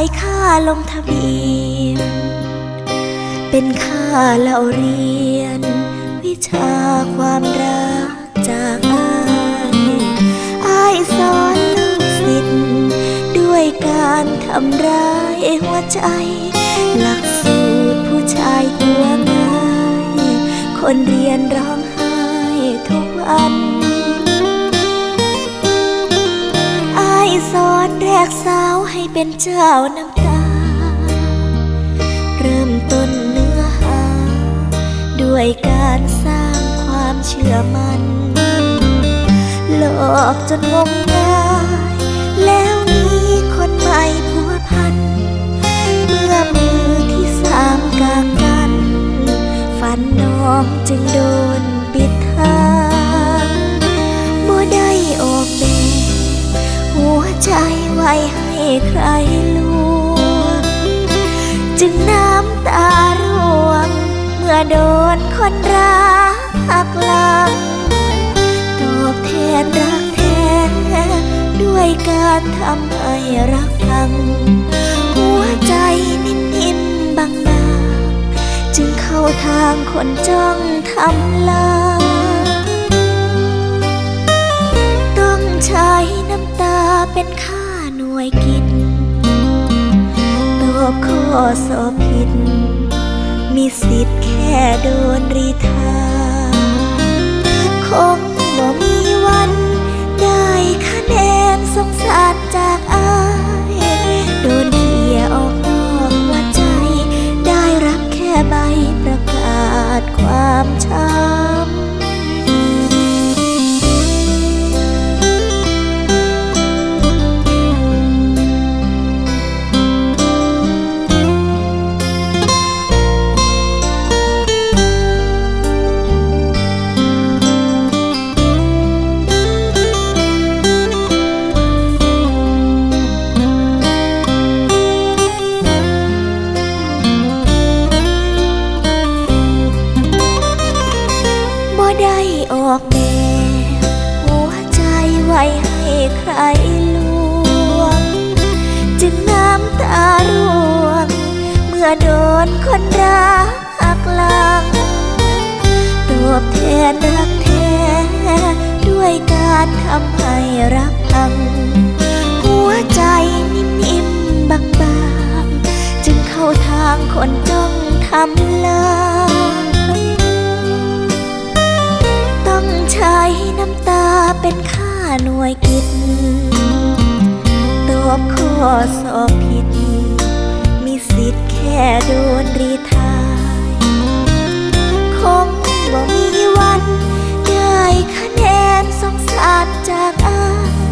ายค่าลงทะเบียนเป็นค่าเล่าเรียนวิชาความรักจากอ้ายสอนลูกศิษย์ด้วยการทำร้ายหัวใจหลักสูตรผู้ชายตัวง่ายคนเรียนร้องไห้ทุกวันอ้ายสอนแรกสาวให้เป็นเจ้าน้ำตาเริ่มต้นเนื้อหาด้วยการสร้างความเชื่อมั่นหลอกจนงมงายแล้วมีคนใหม่ผัวพันเมื่อมือที่สามกางกันฝันน้องจึงโดนปิดทางบ่ได้ออกแบบหัวใจไว้ให้ใครลวงจึงน้ำตาร่วงเมื่อโดนคนรักหักหลังตอบแทนรักแท้ด้วยการทำให้รักพังหัวใจนิ่มๆบางๆจึงเข้าทางคนจ้องทำลายต้องใช้น้ำตาเป็นค่าหน่วยกิจตอบข้อสอบผิดมีสิทธิ์แค่โดนรีทาคงบ่มีวันได้คะแนนสงสารจากอ้ายโดนเขี่ยออกนอกหัวใจได้รับแค่ใบประกาศความช้ำออกแบบหัวใจไว้ให้ใครลวงจึงน้ำตาร่วงเมื่อโดนคนรักหักหลังตอบแทนรักแท้ด้วยการทำให้รักพังหัวใจนิ่มๆบางๆจึงเข้าทางคนจ้องทำลายใช้น้ำตาเป็นค่าหน่วยกิจตอบข้อสอบผิดมีสิทธิ์แค่โดนรีทายคงบ่มีวันได้คะแนนสงสารจากอ้าย